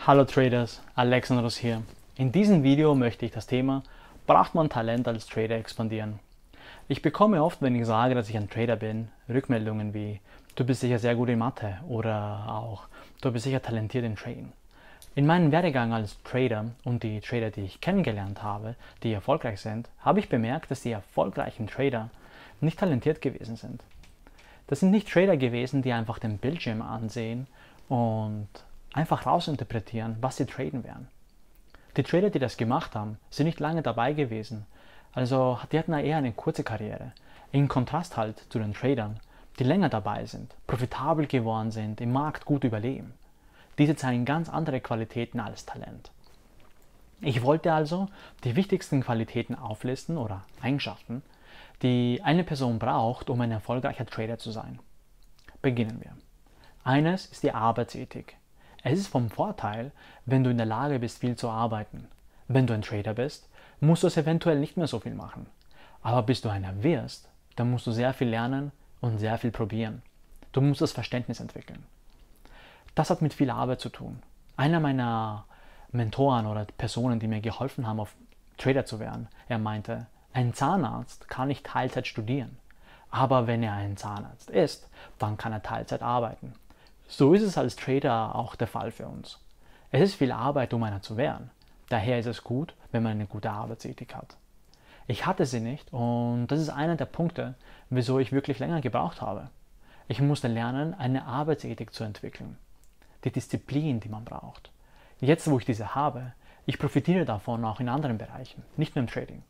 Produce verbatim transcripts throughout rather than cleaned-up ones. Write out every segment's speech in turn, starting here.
Hallo Traders, Alexandros hier. In diesem Video möchte ich das Thema "Braucht man Talent als Trader" expandieren. Ich bekomme oft, wenn ich sage, dass ich ein Trader bin, Rückmeldungen wie "Du bist sicher sehr gut in Mathe" oder auch "Du bist sicher talentiert im Trading". In meinem Werdegang als Trader und die Trader, die ich kennengelernt habe, die erfolgreich sind, habe ich bemerkt, dass die erfolgreichen Trader nicht talentiert gewesen sind. Das sind nicht Trader gewesen, die einfach den Bildschirm ansehen und einfach rausinterpretieren, was sie traden werden. Die Trader, die das gemacht haben, sind nicht lange dabei gewesen. Also die hatten eher eine kurze Karriere. In Kontrast halt zu den Tradern, die länger dabei sind, profitabel geworden sind, im Markt gut überleben. Diese zeigen ganz andere Qualitäten als Talent. Ich wollte also die wichtigsten Qualitäten auflisten oder Eigenschaften, die eine Person braucht, um ein erfolgreicher Trader zu sein. Beginnen wir. Eines ist die Arbeitsethik. Es ist vom Vorteil, wenn du in der Lage bist, viel zu arbeiten. Wenn du ein Trader bist, musst du es eventuell nicht mehr so viel machen. Aber bis du einer wirst, dann musst du sehr viel lernen und sehr viel probieren. Du musst das Verständnis entwickeln. Das hat mit viel Arbeit zu tun. Einer meiner Mentoren oder Personen, die mir geholfen haben, auf Trader zu werden, er meinte, ein Zahnarzt kann nicht Teilzeit studieren. Aber wenn er ein Zahnarzt ist, dann kann er Teilzeit arbeiten. So ist es als Trader auch der Fall für uns. Es ist viel Arbeit, um einer zu werden. Daher ist es gut, wenn man eine gute Arbeitsethik hat. Ich hatte sie nicht und das ist einer der Punkte, wieso ich wirklich länger gebraucht habe. Ich musste lernen, eine Arbeitsethik zu entwickeln. Die Disziplin, die man braucht. Jetzt, wo ich diese habe, ich profitiere davon auch in anderen Bereichen, nicht nur im Trading.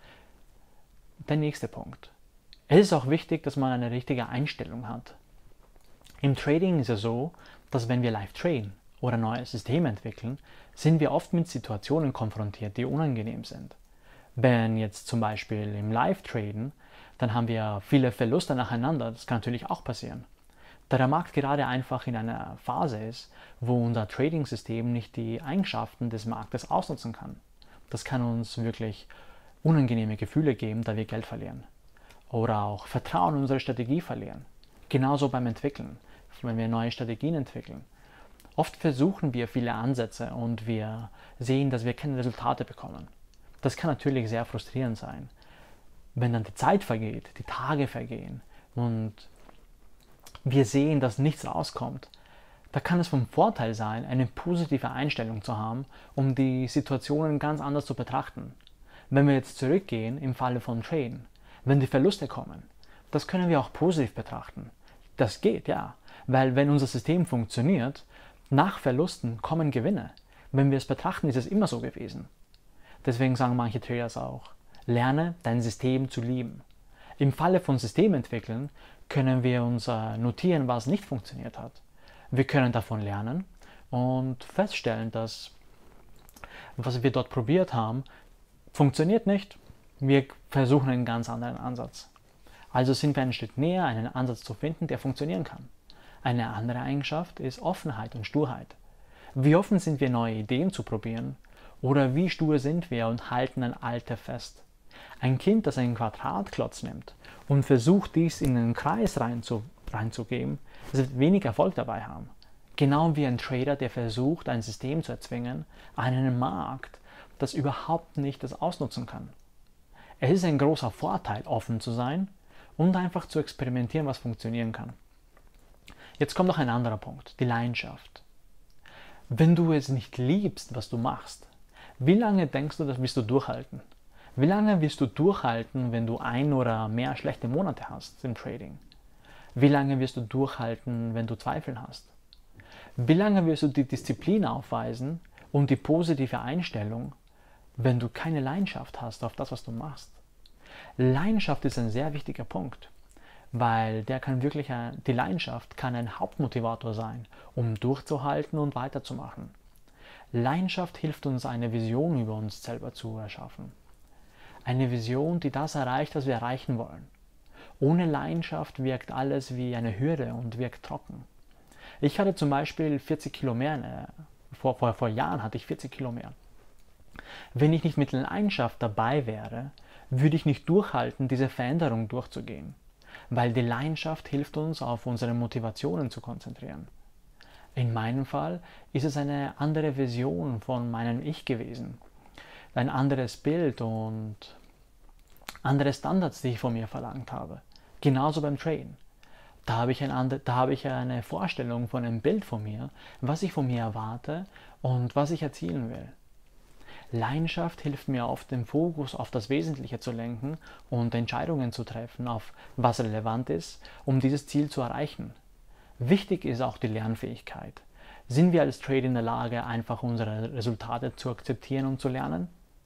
Der nächste Punkt. Es ist auch wichtig, dass man eine richtige Einstellung hat. Im Trading ist es so, dass wenn wir live traden oder neue Systeme entwickeln, sind wir oft mit Situationen konfrontiert, die unangenehm sind. Wenn jetzt zum Beispiel im Live-Traden, dann haben wir viele Verluste nacheinander, das kann natürlich auch passieren. Da der Markt gerade einfach in einer Phase ist, wo unser Trading-System nicht die Eigenschaften des Marktes ausnutzen kann. Das kann uns wirklich unangenehme Gefühle geben, da wir Geld verlieren. Oder auch Vertrauen in unsere Strategie verlieren. Genauso beim Entwickeln, wenn wir neue Strategien entwickeln. Oft versuchen wir viele Ansätze und wir sehen, dass wir keine Resultate bekommen. Das kann natürlich sehr frustrierend sein. Wenn dann die Zeit vergeht, die Tage vergehen und wir sehen, dass nichts rauskommt, da kann es vom Vorteil sein, eine positive Einstellung zu haben, um die Situationen ganz anders zu betrachten. Wenn wir jetzt zurückgehen im Falle von Traden, wenn die Verluste kommen, das können wir auch positiv betrachten. Das geht, ja, weil wenn unser System funktioniert, nach Verlusten kommen Gewinne. Wenn wir es betrachten, ist es immer so gewesen. Deswegen sagen manche Traders auch, lerne dein System zu lieben. Im Falle von Systementwickeln können wir uns notieren, was nicht funktioniert hat. Wir können davon lernen und feststellen, dass was wir dort probiert haben, funktioniert nicht. Wir versuchen einen ganz anderen Ansatz. Also sind wir einen Schritt näher, einen Ansatz zu finden, der funktionieren kann. Eine andere Eigenschaft ist Offenheit und Sturheit. Wie offen sind wir, neue Ideen zu probieren? Oder wie stur sind wir und halten an alte fest? Ein Kind, das einen Quadratklotz nimmt und versucht, dies in einen Kreis reinzu, reinzugeben, wird wenig Erfolg dabei haben. Genau wie ein Trader, der versucht, ein System zu erzwingen an einem Markt, das überhaupt nicht das ausnutzen kann. Es ist ein großer Vorteil, offen zu sein und einfach zu experimentieren, was funktionieren kann. Jetzt kommt noch ein anderer Punkt, die Leidenschaft. Wenn du es nicht liebst, was du machst, wie lange denkst du, das wirst du durchhalten? Wie lange wirst du durchhalten, wenn du ein oder mehr schlechte Monate hast im Trading? Wie lange wirst du durchhalten, wenn du Zweifel hast? Wie lange wirst du die Disziplin aufweisen und die positive Einstellung, wenn du keine Leidenschaft hast auf das, was du machst? Leidenschaft ist ein sehr wichtiger Punkt, weil der kann wirklich ein, die Leidenschaft kann ein Hauptmotivator sein, um durchzuhalten und weiterzumachen. Leidenschaft hilft uns, eine Vision über uns selber zu erschaffen. Eine Vision, die das erreicht, was wir erreichen wollen. Ohne Leidenschaft wirkt alles wie eine Hürde und wirkt trocken. Ich hatte zum Beispiel vierzig Kilo mehr, vor, vor, vor Jahren hatte ich vierzig Kilo mehr. Wenn ich nicht mit Leidenschaft dabei wäre, würde ich nicht durchhalten, diese Veränderung durchzugehen. Weil die Leidenschaft hilft uns, auf unsere Motivationen zu konzentrieren. In meinem Fall ist es eine andere Version von meinem Ich gewesen. Ein anderes Bild und andere Standards, die ich von mir verlangt habe. Genauso beim Traden. Da habe ich, ein andre, da habe ich eine Vorstellung von einem Bild von mir, was ich von mir erwarte und was ich erzielen will. Leidenschaft hilft mir oft, den Fokus auf das Wesentliche zu lenken und Entscheidungen zu treffen, auf was relevant ist, um dieses Ziel zu erreichen. Wichtig ist auch die Lernfähigkeit. Sind wir als Trader in der Lage, einfach unsere Resultate zu akzeptieren und zu lernen?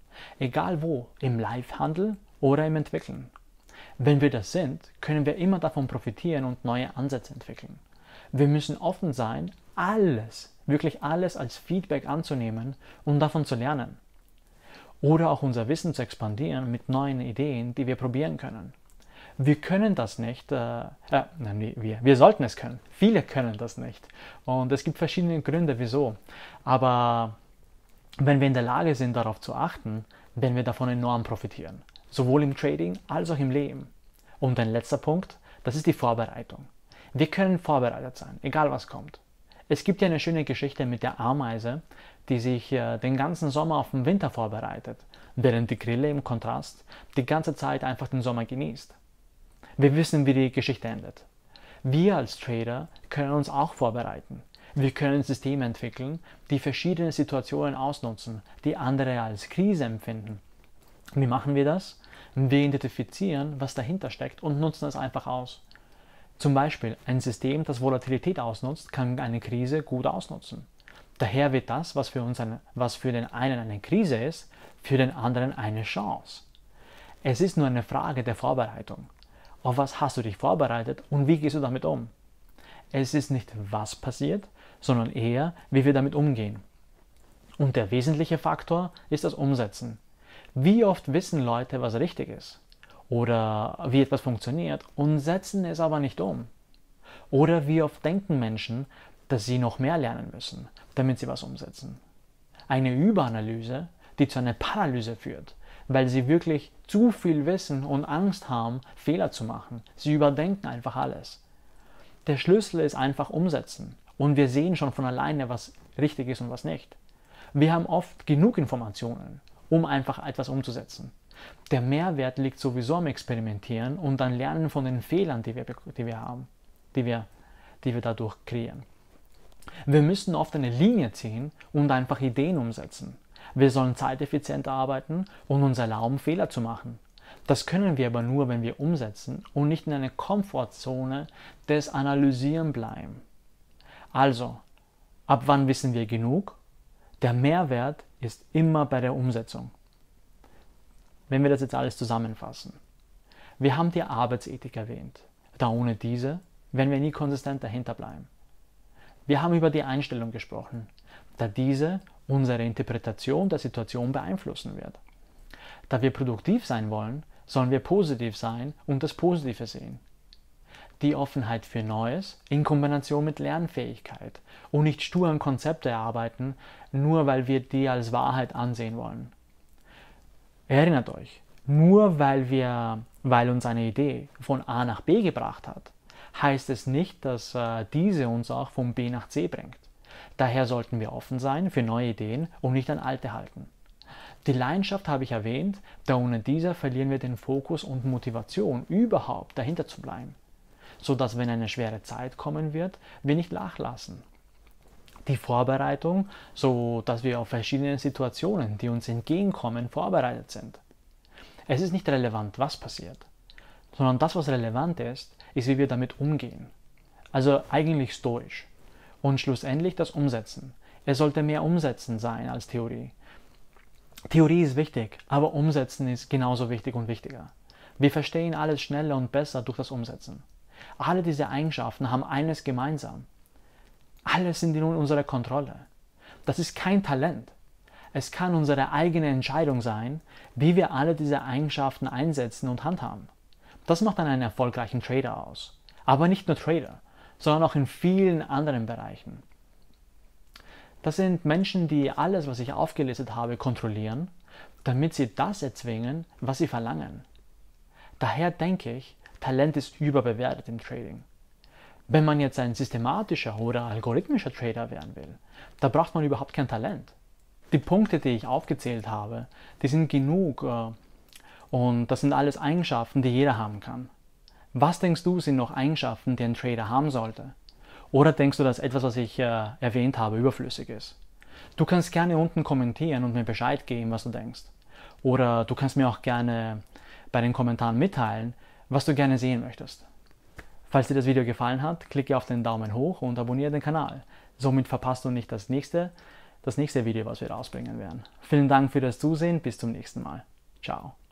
Egal wo, im Live-Handel oder im Entwickeln. Wenn wir das sind, können wir immer davon profitieren und neue Ansätze entwickeln. Wir müssen offen sein, alles, wirklich alles als Feedback anzunehmen und davon zu lernen. Oder auch unser Wissen zu expandieren mit neuen Ideen, die wir probieren können. Wir können das nicht, äh, äh, nein, wir, wir sollten es können. Viele können das nicht. Und es gibt verschiedene Gründe, wieso. Aber wenn wir in der Lage sind, darauf zu achten, werden wir davon enorm profitieren. Sowohl im Trading als auch im Leben. Und ein letzter Punkt, das ist die Vorbereitung. Wir können vorbereitet sein, egal was kommt. Es gibt ja eine schöne Geschichte mit der Ameise, die sich äh, den ganzen Sommer auf den Winter vorbereitet, während die Grille im Kontrast die ganze Zeit einfach den Sommer genießt. Wir wissen, wie die Geschichte endet. Wir als Trader können uns auch vorbereiten. Wir können Systeme entwickeln, die verschiedene Situationen ausnutzen, die andere als Krise empfinden. Wie machen wir das? Wir identifizieren, was dahinter steckt und nutzen es einfach aus. Zum Beispiel ein System, das Volatilität ausnutzt, kann eine Krise gut ausnutzen. Daher wird das, was für uns eine, was für den einen eine Krise ist, für den anderen eine Chance. Es ist nur eine Frage der Vorbereitung. Auf was hast du dich vorbereitet und wie gehst du damit um? Es ist nicht, was passiert, sondern eher, wie wir damit umgehen. Und der wesentliche Faktor ist das Umsetzen. Wie oft wissen Leute, was richtig ist oder wie etwas funktioniert und setzen es aber nicht um? Oder wie oft denken Menschen, dass sie noch mehr lernen müssen, damit sie was umsetzen? Eine Überanalyse, die zu einer Paralyse führt, weil sie wirklich zu viel wissen und Angst haben, Fehler zu machen. Sie überdenken einfach alles. Der Schlüssel ist einfach umsetzen und wir sehen schon von alleine, was richtig ist und was nicht. Wir haben oft genug Informationen, um einfach etwas umzusetzen. Der Mehrwert liegt sowieso am Experimentieren und dann Lernen von den Fehlern, die wir, die wir haben, die wir, die wir dadurch kreieren. Wir müssen oft eine Linie ziehen und einfach Ideen umsetzen. Wir sollen zeiteffizient arbeiten und uns erlauben, Fehler zu machen. Das können wir aber nur, wenn wir umsetzen und nicht in einer Komfortzone des Analysieren bleiben. Also, ab wann wissen wir genug? Der Mehrwert ist immer bei der Umsetzung. Wenn wir das jetzt alles zusammenfassen. Wir haben die Arbeitsethik erwähnt. Da ohne diese werden wir nie konsistent dahinter bleiben. Wir haben über die Einstellung gesprochen, da diese unsere Interpretation der Situation beeinflussen wird. Da wir produktiv sein wollen, sollen wir positiv sein und das Positive sehen. Die Offenheit für Neues in Kombination mit Lernfähigkeit und nicht stur an Konzepte erarbeiten, nur weil wir die als Wahrheit ansehen wollen. Erinnert euch, nur weil, wir, weil uns eine Idee von A nach B gebracht hat, heißt es nicht, dass äh, diese uns auch von B nach C bringt. Daher sollten wir offen sein für neue Ideen und nicht an alte halten. Die Leidenschaft habe ich erwähnt, da ohne dieser verlieren wir den Fokus und Motivation, überhaupt dahinter zu bleiben, sodass, wenn eine schwere Zeit kommen wird, wir nicht nachlassen. Die Vorbereitung, so dass wir auf verschiedene Situationen, die uns entgegenkommen, vorbereitet sind. Es ist nicht relevant, was passiert, sondern das, was relevant ist, ist, wie wir damit umgehen. Also eigentlich stoisch. Und schlussendlich das Umsetzen. Es sollte mehr Umsetzen sein als Theorie. Theorie ist wichtig, aber Umsetzen ist genauso wichtig und wichtiger. Wir verstehen alles schneller und besser durch das Umsetzen. Alle diese Eigenschaften haben eines gemeinsam. Alles sind in unserer Kontrolle. Das ist kein Talent. Es kann unsere eigene Entscheidung sein, wie wir alle diese Eigenschaften einsetzen und handhaben. Das macht dann einen erfolgreichen Trader aus. Aber nicht nur Trader, sondern auch in vielen anderen Bereichen. Das sind Menschen, die alles, was ich aufgelistet habe, kontrollieren, damit sie das erzwingen, was sie verlangen. Daher denke ich, Talent ist überbewertet im Trading. Wenn man jetzt ein systematischer oder algorithmischer Trader werden will, da braucht man überhaupt kein Talent. Die Punkte, die ich aufgezählt habe, die sind genug äh, und das sind alles Eigenschaften, die jeder haben kann. Was denkst du, sind noch Eigenschaften, die ein Trader haben sollte? Oder denkst du, dass etwas, was ich äh, erwähnt habe, überflüssig ist? Du kannst gerne unten kommentieren und mir Bescheid geben, was du denkst. Oder du kannst mir auch gerne bei den Kommentaren mitteilen, was du gerne sehen möchtest. Falls dir das Video gefallen hat, klicke auf den Daumen hoch und abonniere den Kanal. Somit verpasst du nicht das nächste, das nächste Video, was wir rausbringen werden. Vielen Dank für das Zusehen, bis zum nächsten Mal. Ciao.